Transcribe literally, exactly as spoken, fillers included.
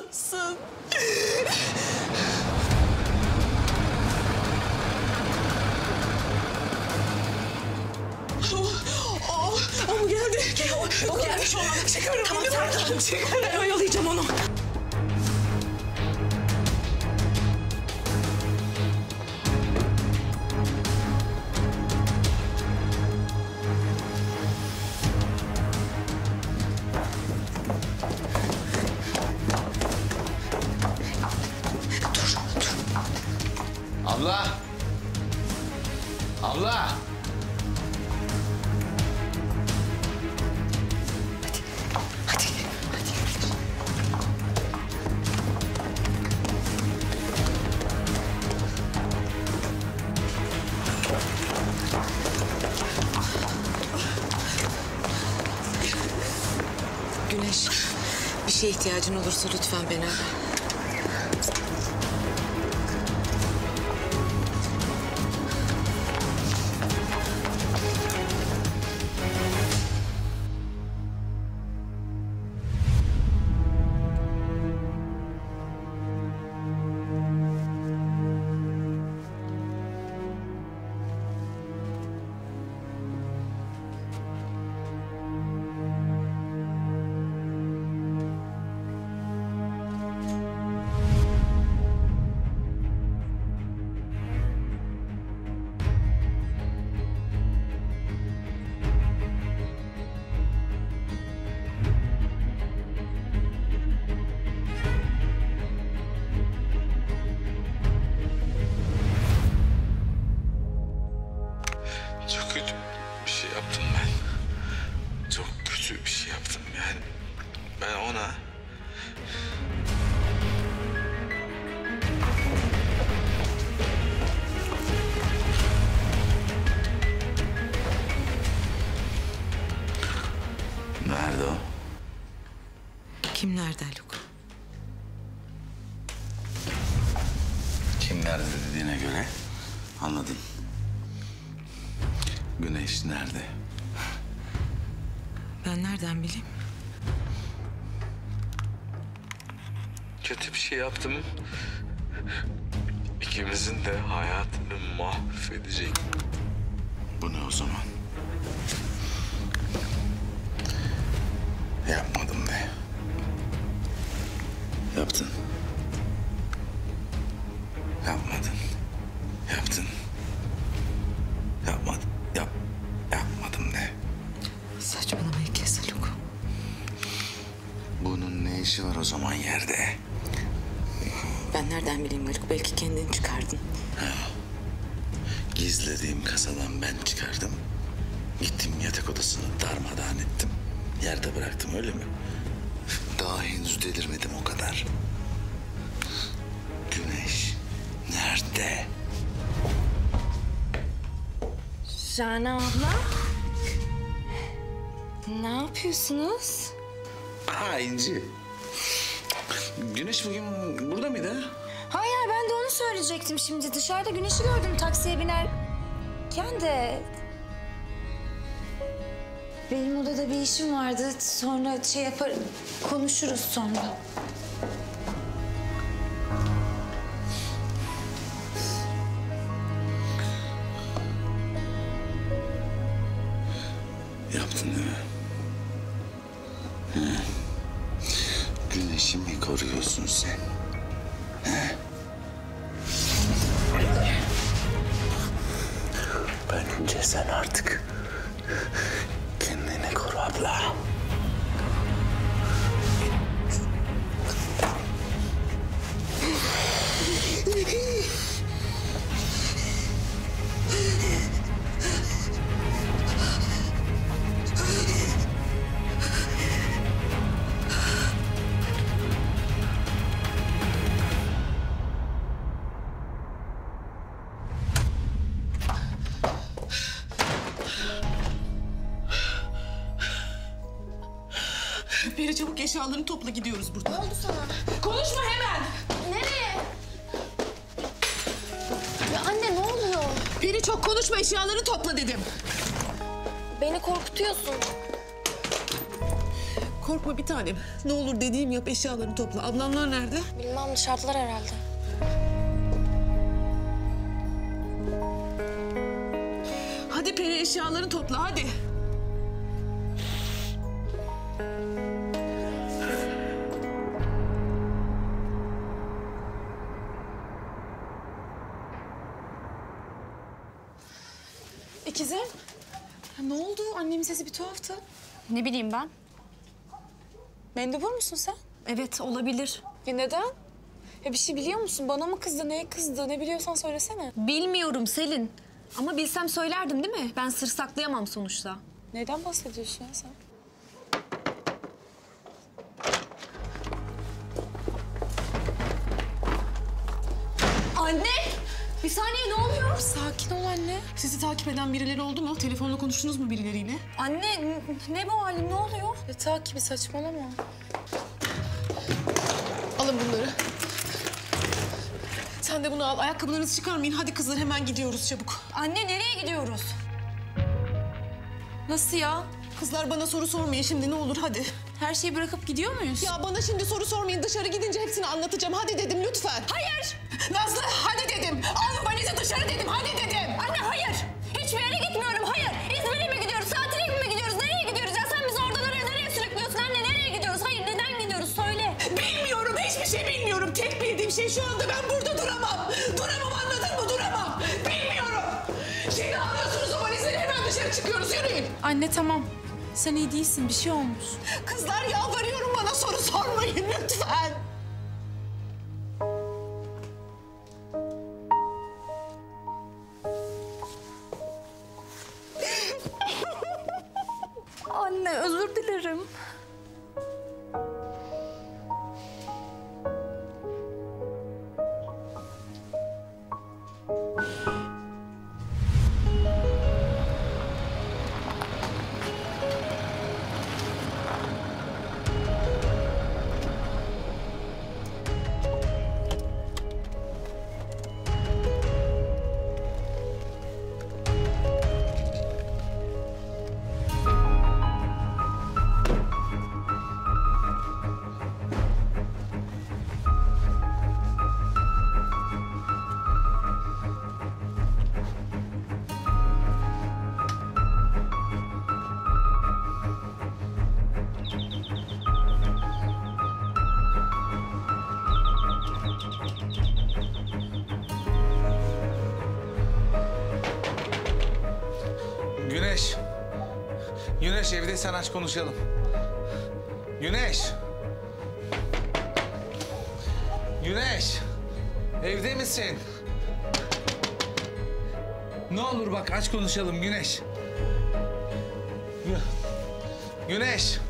nasılsın? O, o mu geldi? O, o gelmiş olan. Çıkarım. Tamam sakin ol. Çıkarım. Ben oyalayacağım onu. Abla! Abla! Hadi, hadi, hadi. Güneş, bir şeye ihtiyacın olursa lütfen beni ara. Çok kötü bir şey yaptım ben. Çok kötü bir şey yaptım yani. Ben ona... Nerede o? Kim nerede Haluk? Kim nerede dediğine göre anladım. Güneş nerede? Ben nereden bileyim? Kötü bir şey yaptım. İkimizin de hayatını mahvedecek. Bu ne o zaman? Yapmadım de. Yaptın. Yapmadın. Yaptın. Yapmadım. Yap. Yapmadım de. Saçmalamayı kes Haluk. Bunun ne işi var o zaman yerde? Ben nereden bileyim Haluk? Belki kendin çıkardın. Gizlediğim kasadan ben çıkardım. Gittim yatak odasını darmadağın ettim. Yerde bıraktım, öyle mi? Daha henüz delirmedim o kadar. Güneş nerede? Rana abla. Ne yapıyorsunuz? Ha İnci. Güneş bugün burada mıydı? Hayır ben de onu söyleyecektim şimdi. Dışarıda Güneş'i gördüm taksiye binerken de... Benim odada bir işim vardı. Sonra şey yapar, konuşuruz sonra. Yaptın değil mi? Hı. Güneş'i mi koruyorsun sen? He? Bence sen artık kendini koru abla. Peri çabuk eşyalarını topla, gidiyoruz buradan. Ne oldu sana? Konuşma hemen. Nereye? Ya anne ne oluyor? Peri çok konuşma, eşyalarını topla dedim. Beni korkutuyorsun. korkma bir tanem. Ne olur dediğim yap, eşyalarını topla. Ablamlar nerede? Bilmem, dışarıdalar herhalde. Hadi Peri, eşyalarını topla hadi. İkizim. Ya ne oldu? Annemin sesi bir tuhaftı. Ne bileyim ben? Mendebur musun sen? Evet, olabilir. Ya neden? Ya bir şey biliyor musun? Bana mı kızdı, neye kızdı? Ne biliyorsan söylesene. Bilmiyorum Selin. Ama bilsem söylerdim değil mi? Ben sır saklayamam sonuçta. Neyden bahsediyorsun ya sen? Anne! Bir saniye, ne oluyor? Sakin ol anne. Sizi takip eden birileri oldu mu? Telefonla konuştunuz mu birileriyle? Anne, n- ne bu halin, ne oluyor? Ya takibi saçmalama. Alın bunları. Sen de bunu al. Ayakkabılarınızı çıkarmayın. Hadi kızlar, hemen gidiyoruz çabuk. Anne, nereye gidiyoruz? Nasıl ya? Kızlar bana soru sormayın şimdi, ne olur hadi. Her şeyi bırakıp gidiyor muyuz? Ya bana şimdi soru sormayın. Dışarı gidince hepsini anlatacağım. Hadi dedim lütfen. Hayır! Nazlı hadi dedim. Al valizi dışarı dedim. Hadi dedim. Anne hayır! Hiçbir yere gitmiyorum, hayır! İzmir'e mi gidiyoruz, tatile mi gidiyoruz, nereye gidiyoruz? Ya sen bizi oradan oraya nereye sürüklüyorsun anne, nereye gidiyoruz? Hayır, neden gidiyoruz, söyle! Bilmiyorum. Hiçbir şey bilmiyorum. Tek bildiğim şey şu anda ben burada duramam. Duramam, anladın mı? Duramam. Bilmiyorum. Şimdi alıyorsunuz o valizleri, hemen dışarı çıkıyoruz. Yürüyün. Anne tamam. Sen iyi değilsin, bir şey olmuş. Kızlar yalvarıyorum, bana soru sormayın lütfen. Anne, özür dilerim. Güneş. Güneş, evdeysen aç konuşalım. Güneş. Güneş. Evde misin? Ne olur bak, aç konuşalım Güneş. Gü- Güneş.